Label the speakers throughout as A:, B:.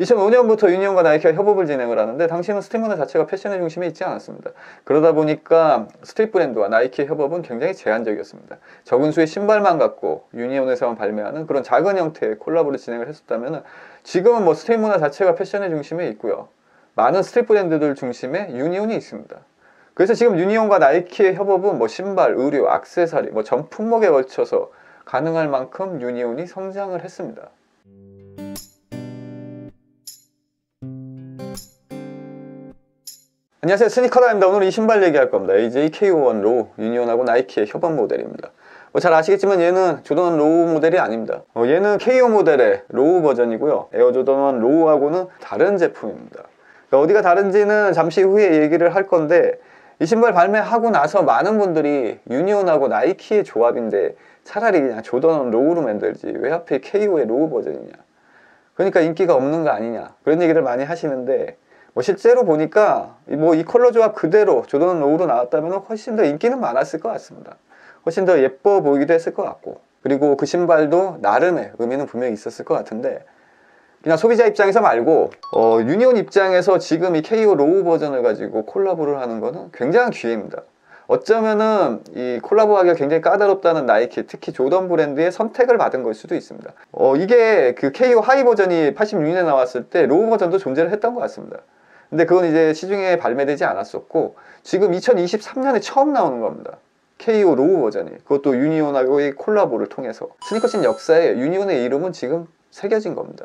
A: 2005년부터 유니온과 나이키가 협업을 진행을 하는데 당시는 스트릿 문화 자체가 패션의 중심에 있지 않았습니다. 그러다 보니까 스트릿 브랜드와 나이키의 협업은 굉장히 제한적이었습니다. 적은 수의 신발만 갖고 유니온에서만 발매하는 그런 작은 형태의 콜라보를 진행을 했었다면 지금은 뭐 스트릿 문화 자체가 패션의 중심에 있고요. 많은 스트릿 브랜드들 중심에 유니온이 있습니다. 그래서 지금 유니온과 나이키의 협업은 뭐 신발, 의류, 액세서리, 뭐 전 품목에 걸쳐서 가능할 만큼 유니온이 성장을 했습니다. 안녕하세요, 스니커다입니다. 오늘 이 신발 얘기할 겁니다. AJ KO1 로우, 유니온하고 나이키의 협업 모델입니다. 잘 아시겠지만 얘는 조던 로우 모델이 아닙니다. 얘는 KO 모델의 로우 버전이고요. 에어 조던 1 로우하고는 다른 제품입니다. 어디가 다른지는 잠시 후에 얘기를 할 건데, 이 신발 발매하고 나서 많은 분들이 유니온하고 나이키의 조합인데 차라리 그냥 조던 로우로 만들지 왜 하필 KO의 로우 버전이냐, 그러니까 인기가 없는 거 아니냐, 그런 얘기를 많이 하시는데, 실제로 보니까 이 컬러 조합 그대로 조던 로우로 나왔다면 훨씬 더 인기는 많았을 것 같습니다. 훨씬 더 예뻐 보이기도 했을 것 같고, 그리고 그 신발도 나름의 의미는 분명히 있었을 것 같은데, 그냥 소비자 입장에서 말고 유니온 입장에서 지금 이 KO 로우 버전을 가지고 콜라보를 하는 거는 굉장한 기회입니다. 어쩌면은 이 콜라보하기가 굉장히 까다롭다는 나이키, 특히 조던 브랜드의 선택을 받은 걸 수도 있습니다. 이게 그 KO 하이 버전이 86년에 나왔을 때 로우 버전도 존재를 했던 것 같습니다. 근데 그건 이제 시중에 발매되지 않았었고, 지금 2023년에 처음 나오는 겁니다. KO 로우 버전이, 그것도 유니온하고의 콜라보를 통해서. 스니커신 역사에 유니온의 이름은 지금 새겨진 겁니다.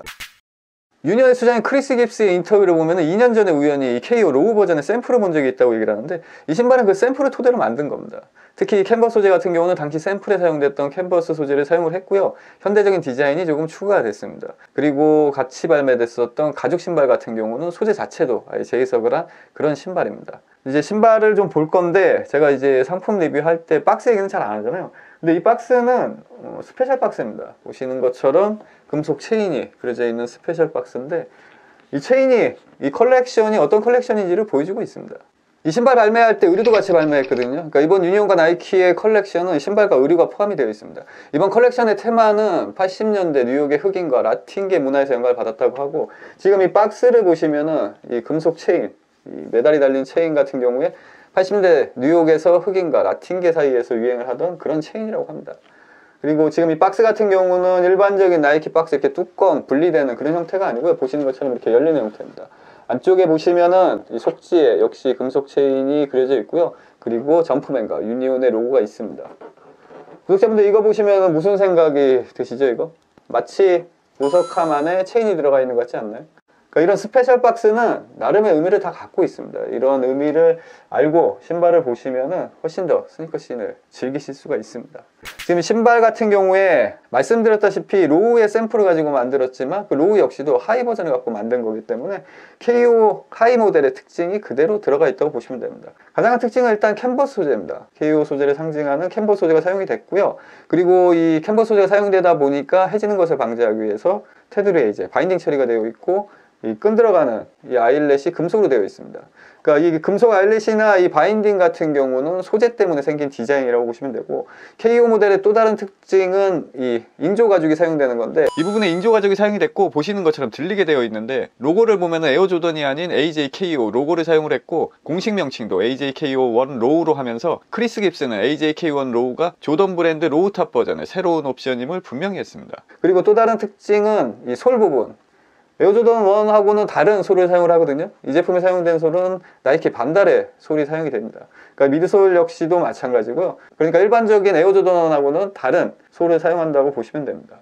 A: 유니온의 수장인 크리스 깁스의 인터뷰를 보면 2년 전에 우연히 이 KO 로우 버전의 샘플을 본 적이 있다고 얘기를 하는데, 이 신발은 그 샘플을 토대로 만든 겁니다. 특히 캔버스 소재 같은 경우는 당시 샘플에 사용됐던 캔버스 소재를 사용을 했고요. 현대적인 디자인이 조금 추가가 됐습니다. 그리고 같이 발매됐었던 가죽 신발 같은 경우는 소재 자체도 아예 재해석을 한 그런 신발입니다. 이제 신발을 좀 볼 건데, 제가 이제 상품 리뷰할 때 박스 얘기는 잘 안 하잖아요. 근데 이 박스는 스페셜 박스입니다. 보시는 것처럼 금속 체인이 그려져 있는 스페셜 박스인데, 이 체인이, 이 컬렉션이 어떤 컬렉션인지를 보여주고 있습니다. 이 신발 발매할 때 의류도 같이 발매했거든요. 그러니까 이번 유니온과 나이키의 컬렉션은 신발과 의류가 포함이 되어 있습니다. 이번 컬렉션의 테마는 80년대 뉴욕의 흑인과 라틴계 문화에서 영감을 받았다고 하고, 지금 이 박스를 보시면은 이 금속 체인, 이 메달이 달린 체인 같은 경우에 80년대 뉴욕에서 흑인과 라틴계 사이에서 유행을 하던 그런 체인이라고 합니다. 그리고 지금 이 박스 같은 경우는 일반적인 나이키 박스 이렇게 뚜껑 분리되는 그런 형태가 아니고요. 보시는 것처럼 이렇게 열리는 형태입니다. 안쪽에 보시면은 이 속지에 역시 금속 체인이 그려져 있고요. 그리고 점프맨과 유니온의 로고가 있습니다. 구독자분들 이거 보시면 무슨 생각이 드시죠? 이거 마치 보석함 안에 체인이 들어가 있는 것 같지 않나요? 그러니까 이런 스페셜 박스는 나름의 의미를 다 갖고 있습니다. 이런 의미를 알고 신발을 보시면은 훨씬 더 스니커 씬을 즐기실 수가 있습니다. 지금 신발 같은 경우에 말씀드렸다시피 로우의 샘플을 가지고 만들었지만 그 로우 역시도 하이 버전을 갖고 만든 거기 때문에 KO 하이 모델의 특징이 그대로 들어가 있다고 보시면 됩니다. 가장 큰 특징은 일단 캔버스 소재입니다. KO 소재를 상징하는 캔버스 소재가 사용이 됐고요. 그리고 이 캔버스 소재가 사용되다 보니까 해지는 것을 방지하기 위해서 테두리에 이제 바인딩 처리가 되어 있고, 이 끈 들어가는 이 아일렛이 금속으로 되어 있습니다. 그러니까 이 금속 아일렛이나 이 바인딩 같은 경우는 소재 때문에 생긴 디자인이라고 보시면 되고, KO 모델의 또 다른 특징은 이 인조 가죽이 사용되는 건데, 이 부분에 인조 가죽이 사용이 됐고 보시는 것처럼 들리게 되어 있는데, 로고를 보면은 에어 조던이 아닌 AJ KO 로고를 사용을 했고, 공식 명칭도 AJ KO1 로우로 하면서 하리스 깁스는 AJ KO1 로우가 조던 브랜드 로우 탑 버전의 새로운 옵션임을 분명히 했습니다. 그리고 또 다른 특징은 이 솔 부분, 에어조던 1하고는 다른 솔을 사용을 하거든요. 이 제품에 사용된 솔은 나이키 반달의 솔이 사용이 됩니다. 그러니까 미드솔 역시도 마찬가지고요. 그러니까 일반적인 에어조던 1하고는 다른 솔을 사용한다고 보시면 됩니다.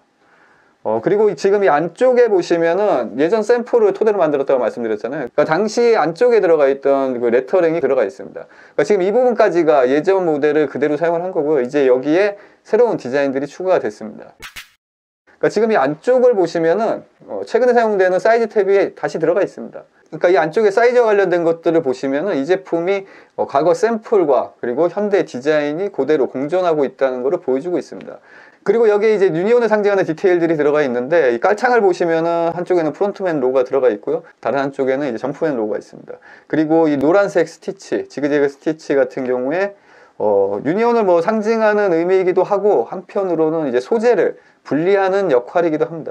A: 그리고 지금 이 안쪽에 보시면은 예전 샘플을 토대로 만들었다고 말씀드렸잖아요. 그러니까 당시 안쪽에 들어가 있던 그 레터링이 들어가 있습니다. 그러니까 지금 이 부분까지가 예전 모델을 그대로 사용을 한 거고요. 이제 여기에 새로운 디자인들이 추가가 됐습니다. 그러니까 지금 이 안쪽을 보시면은 최근에 사용되는 사이즈 탭이 다시 들어가 있습니다. 그러니까 이 안쪽에 사이즈와 관련된 것들을 보시면은 이 제품이 과거 샘플과 그리고 현대 디자인이 그대로 공존하고 있다는 것을 보여주고 있습니다. 그리고 여기에 이제 유니온을 상징하는 디테일들이 들어가 있는데, 이 깔창을 보시면은 한쪽에는 프론트맨 로고가 들어가 있고요. 다른 한쪽에는 이제 점프맨 로고가 있습니다. 그리고 이 노란색 스티치, 지그재그 스티치 같은 경우에 유니온을 뭐 상징하는 의미이기도 하고, 한편으로는 이제 소재를 분리하는 역할이기도 합니다.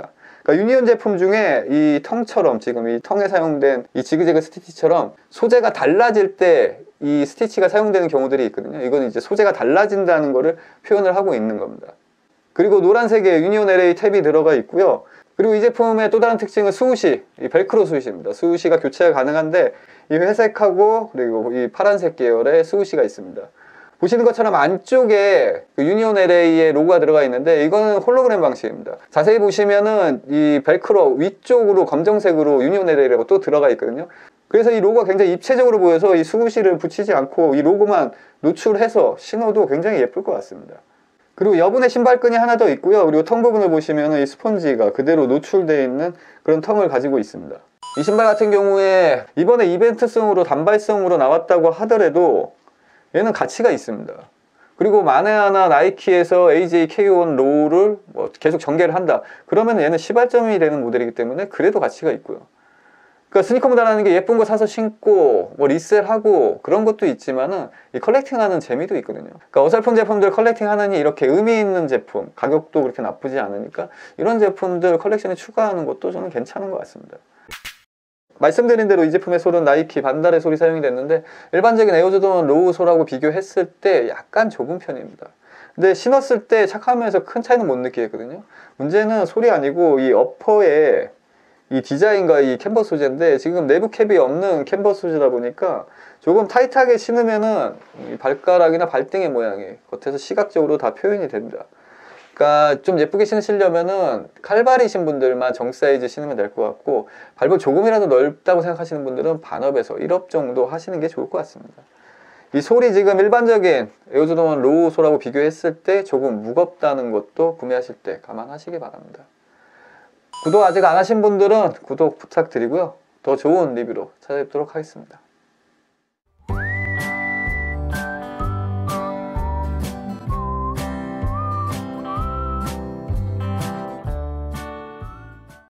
A: 그러니까 유니온 제품 중에 이 텅처럼 지금 이 텅에 사용된 이 지그재그 스티치처럼 소재가 달라질 때 이 스티치가 사용되는 경우들이 있거든요. 이건 이제 소재가 달라진다는 거를 표현을 하고 있는 겁니다. 그리고 노란색에 유니온 LA 탭이 들어가 있고요. 그리고 이 제품의 또 다른 특징은 스우시, 이 벨크로 스우시입니다. 스우시가 교체가 가능한데 이 회색하고 그리고 이 파란색 계열의 스우시가 있습니다. 보시는 것처럼 안쪽에 그 유니온 LA의 로고가 들어가 있는데 이거는 홀로그램 방식입니다. 자세히 보시면은 이 벨크로 위쪽으로 검정색으로 유니온 LA라고 또 들어가 있거든요. 그래서 이 로고가 굉장히 입체적으로 보여서 이 스우시를 붙이지 않고 이 로고만 노출해서 신어도 굉장히 예쁠 것 같습니다. 그리고 여분의 신발끈이 하나 더 있고요. 그리고 텅 부분을 보시면 이 스펀지가 그대로 노출되어 있는 그런 텅을 가지고 있습니다. 이 신발 같은 경우에 이번에 이벤트성으로 단발성으로 나왔다고 하더라도 얘는 가치가 있습니다. 그리고 만에 하나 나이키에서 AJ K1 로우를 계속 전개를 한다. 그러면 얘는 시발점이 되는 모델이기 때문에 그래도 가치가 있고요. 그러니까 스니커 모델라는 게 예쁜 거 사서 신고 리셀하고 그런 것도 있지만은 이 컬렉팅하는 재미도 있거든요. 그러니까 어설픈 제품들 컬렉팅하느니 이렇게 의미 있는 제품, 가격도 그렇게 나쁘지 않으니까 이런 제품들 컬렉션에 추가하는 것도 저는 괜찮은 것 같습니다. 말씀드린 대로 이 제품의 솔은 나이키 반달의 솔이 사용이 됐는데 일반적인 에어조던 로우 솔하고 비교했을 때 약간 좁은 편입니다. 근데 신었을 때 착함에서 큰 차이는 못 느끼겠거든요. 문제는 솔이 아니고 이 어퍼에 이 디자인과 이 캔버스 소재인데 지금 내부 캡이 없는 캔버스 소재다 보니까 조금 타이트하게 신으면은 이 발가락이나 발등의 모양이 겉에서 시각적으로 다 표현이 됩니다. 그러니까 좀 예쁘게 신으시려면은 칼발이신 분들만 정 사이즈 신으면 될 것 같고 발볼 조금이라도 넓다고 생각하시는 분들은 반업에서 1업 정도 하시는 게 좋을 것 같습니다. 이 솔이 지금 일반적인 에어조던 로우 솔하고 비교했을 때 조금 무겁다는 것도 구매하실 때 감안하시기 바랍니다. 구독 아직 안 하신 분들은 구독 부탁드리고요. 더 좋은 리뷰로 찾아뵙도록 하겠습니다.